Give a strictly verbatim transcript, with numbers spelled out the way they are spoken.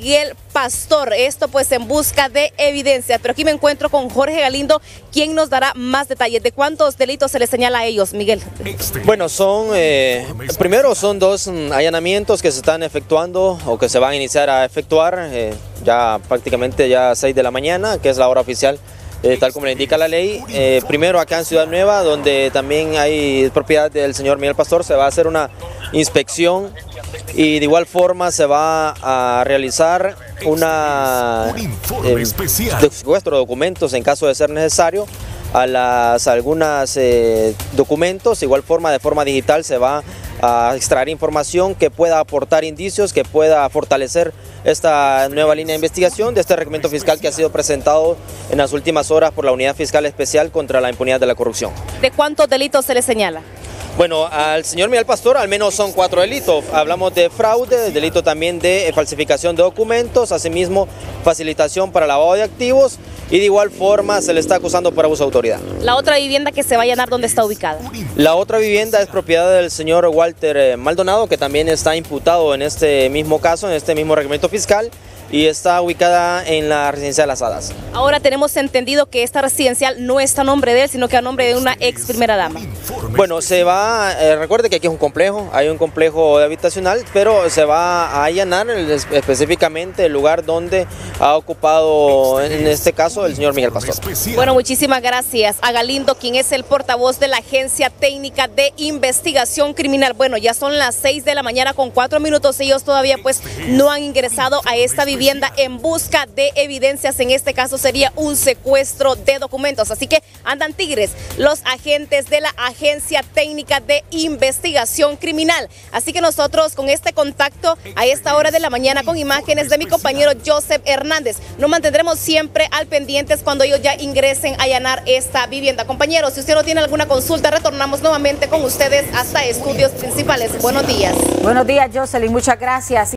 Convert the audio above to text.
Miguel Pastor. Esto pues en busca de evidencia. Pero aquí me encuentro con Jorge Galindo, quien nos dará más detalles. ¿De cuántos delitos se les señala a ellos, Miguel? Bueno, son, eh, primero son dos mm, allanamientos que se están efectuando o que se van a iniciar a efectuar eh, ya prácticamente ya a seis de la mañana, que es la hora oficial. Eh, tal como le indica la ley. Eh, primero acá en Ciudad Nueva, donde también hay propiedad del señor Miguel Pastor, se va a hacer una inspección y de igual forma se va a realizar una eh, secuestro de documentos en caso de ser necesario a las algunas eh, documentos. De igual forma, de forma digital se va a extraer información que pueda aportar indicios, que pueda fortalecer esta nueva línea de investigación de este reglamento fiscal que ha sido presentado en las últimas horas por la Unidad Fiscal Especial contra la Impunidad de la Corrupción. ¿De cuántos delitos se le señala? Bueno, al señor Miguel Pastor al menos son cuatro delitos. Hablamos de fraude, delito también de falsificación de documentos, asimismo facilitación para lavado de activos y de igual forma se le está acusando por abuso de autoridad. La otra vivienda que se va a allanar, ¿dónde está ubicada? La otra vivienda es propiedad del señor Walter Maldonado, que también está imputado en este mismo caso, en este mismo reglamento fiscal, y está ubicada en la residencia de Las Hadas. Ahora tenemos entendido que esta residencial no está a nombre de él, sino que a nombre de una ex primera dama. Bueno, se va, eh, recuerde que aquí es un complejo, hay un complejo habitacional, pero se va a allanar el, específicamente el lugar donde ha ocupado, en este caso, el señor Miguel Pastor. Bueno, muchísimas gracias a Galindo, quien es el portavoz de la Agencia Técnica de Investigación Criminal. Bueno, ya son las seis de la mañana con cuatro minutos, ellos todavía pues no han ingresado a esta vivienda en busca de evidencias. En este caso sería un secuestro de documentos, así que andan tigres los agentes de la Agencia Técnica de Investigación Criminal. Así que nosotros con este contacto a esta hora de la mañana con imágenes de mi compañero Joseph Hernández, nos mantendremos siempre al pendientes cuando ellos ya ingresen a allanar esta vivienda. Compañeros, si usted no tiene alguna consulta, retornamos nuevamente con ustedes hasta estudios principales. Buenos días. Buenos días, Jocelyn, muchas gracias.